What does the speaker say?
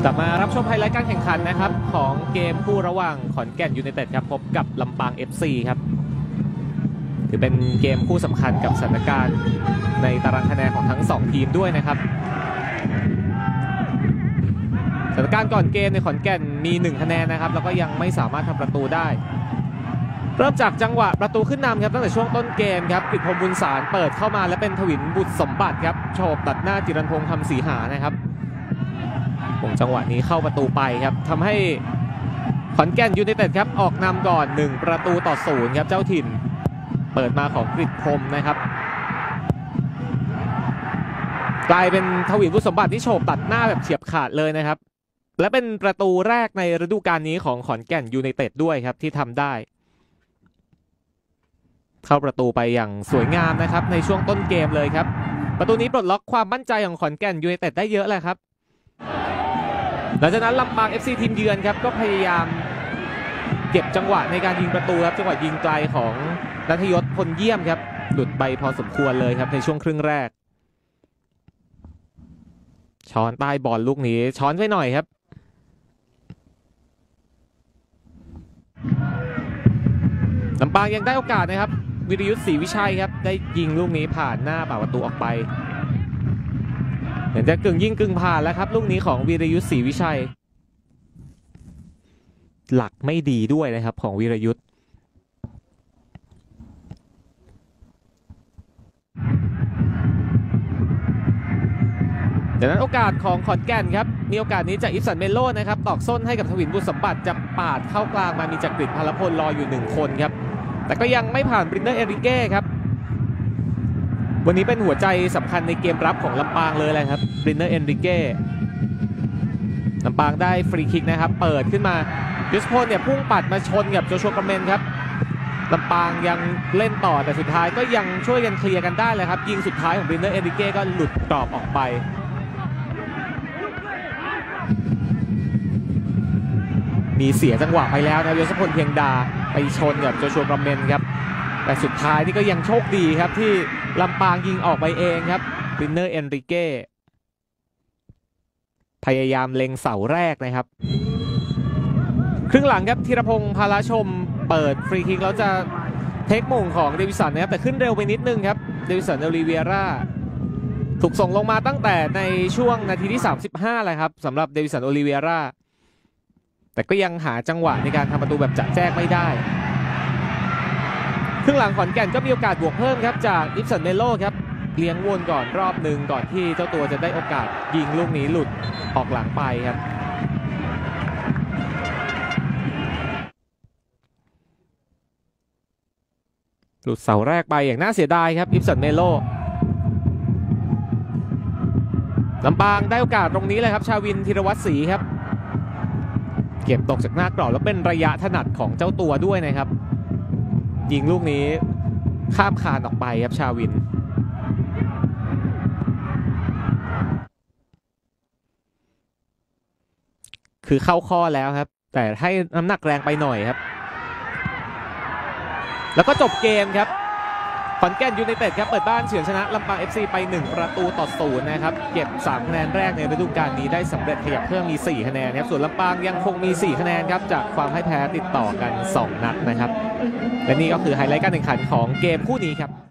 กลับมารับชมไฮไลท์การแข่งขันนะครับของเกมคู่ระหว่างขอนแก่นยูไนเต็ดครับพบกับลำปาง FC ครับถือเป็นเกมคู่สำคัญกับสถานการณ์ในตารางคะแนนของทั้ง2ทีมด้วยนะครับสถานการณ์ก่อนเกมในขอนแก่นมี1คะแนนนะครับแล้วก็ยังไม่สามารถทำประตูได้เริ่มจากจังหวะประตูขึ้นนำครับตั้งแต่ช่วงต้นเกมครับกฤษพรหมบุญสารเปิดเข้ามาและเป็นถวินบุตรสมบัติครับโฉบตัดหน้าจิรันพงษ์คำศรีหานะครับจังหวะนี้เข้าประตูไปครับทำให้ขอนแก่นยูไนเต็ดครับออกนำก่อน1-0ครับเจ้าถิ่นเปิดมาของกฤษพรหมนะครับกลายเป็นถวินบุตรสมบัติที่โฉบตัดหน้าแบบเฉียบขาดเลยนะครับและเป็นประตูแรกในฤดูกาลนี้ของขอนแก่นยูไนเต็ดด้วยครับที่ทำได้เข้าประตูไปอย่างสวยงามนะครับในช่วงต้นเกมเลยครับประตูนี้ปลดล็อกความมั่นใจของขอนแก่นยูไนเต็ดได้เยอะเลยครับหลังจากนั้นลำปาง FC ทีมเยือนครับก็พยายามเก็บจังหวะในการยิงประตูครับจังหวะยิงไกลของณัฐยศพลเยี่ยมครับหลุดไปพอสมควรเลยครับในช่วงครึ่งแรกช้อนใต้บอลลูกนี้ช้อนไว้หน่อยครับลำปางยังได้โอกาสนะครับวิรยุทธศรีวิชัยครับได้ยิงลูกนี้ผ่านหน้าประตูออกไปเหมือนจะกึ่งยิงกึ่งผ่านแล้วครับลูกนี้ของวีรยุทธศรีวิชัยหลักไม่ดีด้วยนะครับของวีรยุทธจากนั้นโอกาสของขอนแก่นครับมีโอกาสนี้จากอิฟสันเมโลนะครับตอกส้นให้กับถวินบุตรสมบัติจะปาดเข้ากลางมามีจักริดพลพลรออยู่1คนครับแต่ก็ยังไม่ผ่านบรินเนอร์เอริเก้ครับวันนี้เป็นหัวใจสำคัญในเกมรับของลำปางเลยแหละครับบรินเนอร์เอริเก้ลำปางได้ฟรีคิกนะครับเปิดขึ้นมายุสพลเนี่ยพุ่งปัดมาชนกับโจชัวกระเมนครับลำปางยังเล่นต่อแต่สุดท้ายก็ยังช่วยกันเคลียร์กันได้เลยครับยิงสุดท้ายของบรินเนอร์เอริเก้ก็หลุดกรอบออกไปมีเสียจังหวะไปแล้วนะยศพลเพียงดาไปชนกับโจชัวกระเมนครับแต่สุดท้ายนี่ก็ยังโชคดีครับที่ลำปางยิงออกไปเองครับบรินเนอร์เอริเก้พยายามเล็งเสาแรกนะครับครึ่งหลังครับธีรพงษ์พาราชมเปิดฟรีคิกแล้วจะเทคมงของเดวิสันนะครับแต่ขึ้นเร็วไปนิดนึงครับเดวิสันโอลิเวียร่าถูกส่งลงมาตั้งแต่ในช่วงนาทีที่35เลยครับสำหรับเดวิสันโอลิเวียร่าแต่ก็ยังหาจังหวะในการทำประตูแบบจะแจ้งไม่ได้ครึ่งหลังขอนแก่นก็มีโอกาสบวกเพิ่มครับจากอิฟสันเมโลครับเลี้ยงวนก่อนรอบหนึ่งก่อนที่เจ้าตัวจะได้โอกาสยิงลูกนี้หลุดออกหลังไปครับหลุดเสาแรกไปอย่างน่าเสียดายครับอิฟสันเมโลลำปางได้โอกาสตรงนี้เลยครับชาวินธีรวัตรศรีครับเก็บตกจากหน้ากรอบแล้วเป็นระยะถนัดของเจ้าตัวด้วยนะครับยิงลูกนี้ข้ามคานออกไปครับชาวินคือเข้าข้อแล้วครับแต่ให้น้ำหนักแรงไปหน่อยครับแล้วก็จบเกมครับขอนแก่นยูไนเต็ดครับเปิดบ้านเฉือนชนะลำปาง FC ไป1-0นะครับเก็บ3คะแนนแรกในฤดูกาลนี้ได้สำเร็จขยับเพิ่มมี4คะแนนครับส่วนลำปางยังคงมี4คะแนนครับจากความพ่ายแพ้ติดต่อกัน2นัดนะครับและนี่ก็คือไฮไลท์การแข่งขันของเกมคู่นี้ครับ